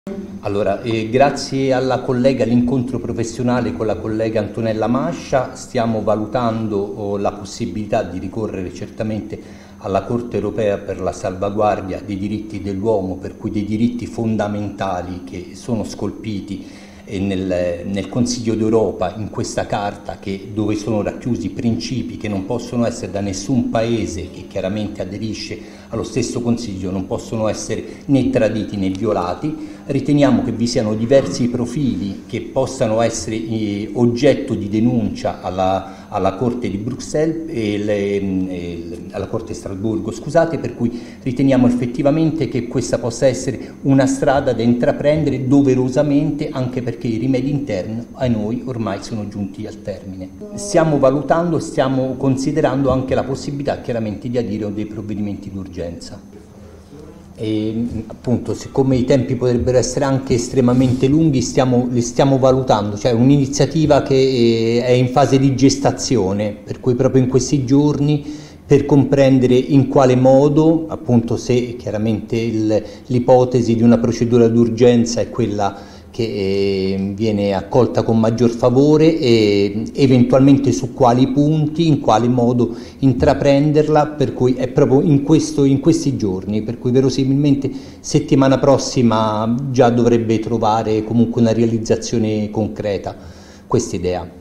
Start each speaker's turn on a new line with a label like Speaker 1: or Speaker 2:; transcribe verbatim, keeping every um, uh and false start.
Speaker 1: Allora, eh, grazie alla collega, all'incontro professionale con la collega Antonella Mascia, stiamo valutando oh, la possibilità di ricorrere certamente alla Corte europea per la salvaguardia dei diritti dell'uomo, per cui dei diritti fondamentali che sono scolpiti eh, nel, nel Consiglio d'Europa, in questa carta che, dove sono racchiusi principi che non possono essere da nessun paese che chiaramente aderisce allo stesso Consiglio, non possono essere né traditi né violati. Riteniamo che vi siano diversi profili che possano essere eh, oggetto di denuncia alla, alla Corte di Bruxelles e le, e alla Corte di Strasburgo, scusate, per cui riteniamo effettivamente che questa possa essere una strada da intraprendere doverosamente, anche perché i rimedi interni a noi ormai sono giunti al termine. Stiamo valutando, stiamo considerando anche la possibilità chiaramente di adire dei provvedimenti d'urgenza. E appunto, siccome i tempi potrebbero essere anche estremamente lunghi, stiamo, li stiamo valutando, cioè un'iniziativa che è in fase di gestazione, per cui proprio in questi giorni, per comprendere in quale modo, appunto, se chiaramente l'ipotesi di una procedura d'urgenza è quella che eh, viene accolta con maggior favore, e eventualmente su quali punti, in quale modo intraprenderla, per cui è proprio in, questo, in questi giorni, per cui verosimilmente settimana prossima già dovrebbe trovare comunque una realizzazione concreta questa idea.